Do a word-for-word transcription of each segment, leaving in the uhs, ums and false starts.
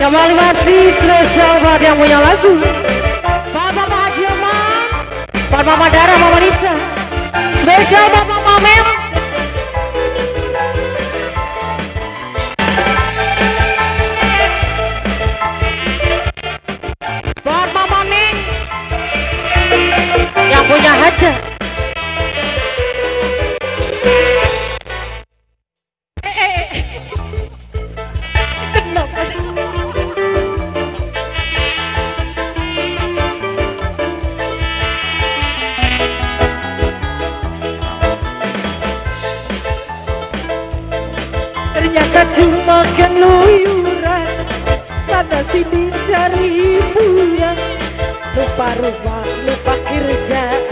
Kembali masih spesial buat yang punya lagu Pak Mama Haji Aman, Pak Mama Dara, Mama Nisa. Spesial Pak Mama Mel, Pak Mama Ning, yang punya hajat. Ternyata cuma keluyuran, sana sini cari hiburan, lupa rumah, lupa kerjaan.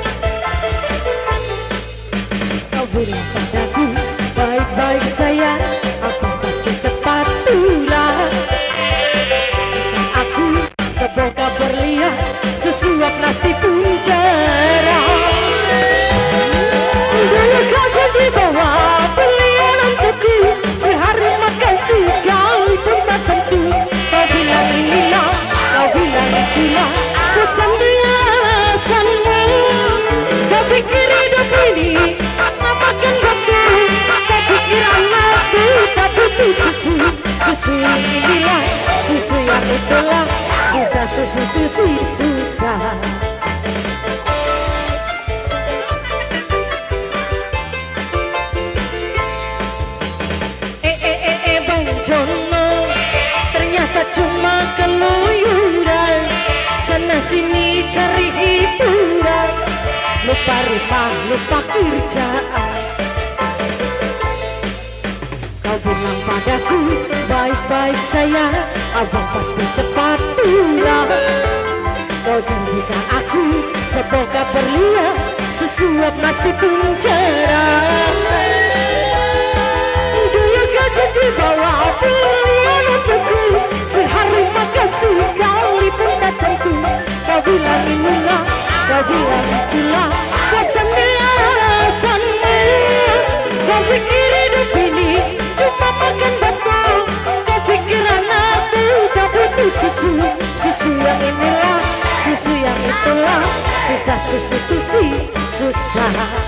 Kau bilang padaku, baik-baik sayang, aku pasti cepat pulang. Aku semoga berlian, sesuap nasi penjara. Dulu kau janji bahwa berlian untukku, sehari makan sekali pun tak tentu. Kau bilang inilah, kau bilang itulah, bosan biasamu. Kau pikir hidup ini makan waktu, kau pikir anakku tak butuh susu. Susu yang inilah, susu yang itulah, susah susu susu susah. Cuma keluyuran, sana sini cari hiburan, lupa rumah, lupa kerjaan. Kau bilang padaku, baik-baik sayang, abang pasti cepat pulang. Kau janjikan aku, semoga berlian, sesuap nasi penjara. Dulu kau janji bawa berlian untukku, sehari makan sekali pun tak tentu. Kau bilang inilah, kau bilang itulah, bosan biasamu. Kau pikir hidup ini cuma makan batu, kau pikir anakku tak butuh susu. Susu yang inilah, susu yang itulah, susah susu susu susah.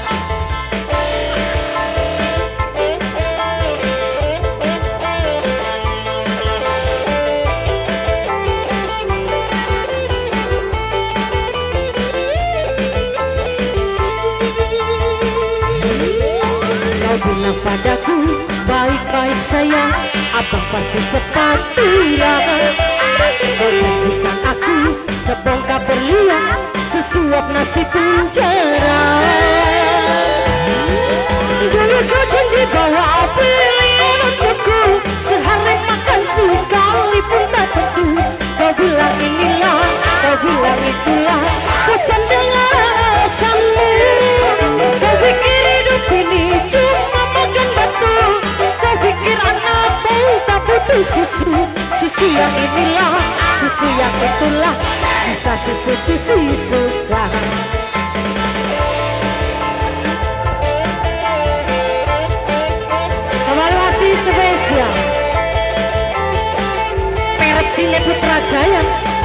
Bilang padaku, baik-baik sayang, abang pasti cepat pulang. Kau janjikan aku, sebongkah berlian, sesuap nasi penjara. Dulu kau janji bawa berlian untukku, sehari makan sekali pun tak tentu. Kau bilang inilah, kau bilang itulah, bosan dengan asamu. Kau pikir hidup ini cuma makan batu, kau pikir anakmu tak butuh susu. Susu yang inilah, susu yang itulah, sisa susu susu susah. Kembali masih spesial Persile Putra Jaya.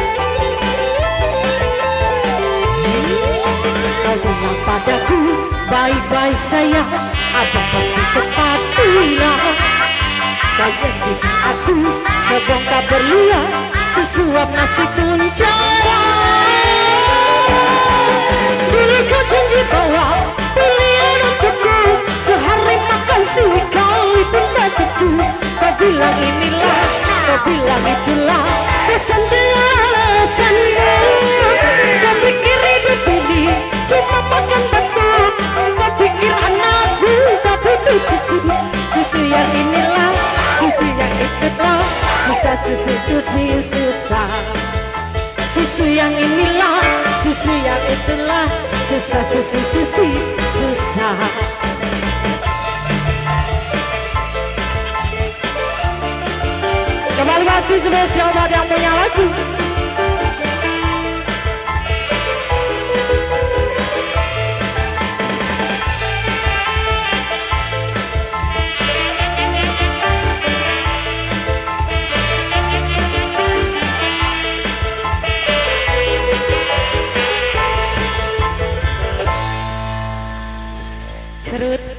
Kau bilang padaku, baik-baik sayang, abang pasti cepat pulang. Kau janjikan aku, sebongkah berlian, sesuap nasi penjara. Dulu kau janji bawa berlian untukku, sehari makan sekali pun tak tentu. Kau bilang inilah, kau bilang itulah, bosan biasamu. Kau pikir hidup ini cuma makan batu, kau pikir anakku tak butuh susu. Susu yang inilah, susu yang itulah, susah susu susu susah. Susu yang inilah, susu yang itulah, susah susu susu susah. Kembali masih spesial buat yang punya lagu.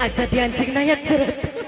aja di anjing nayat jerut.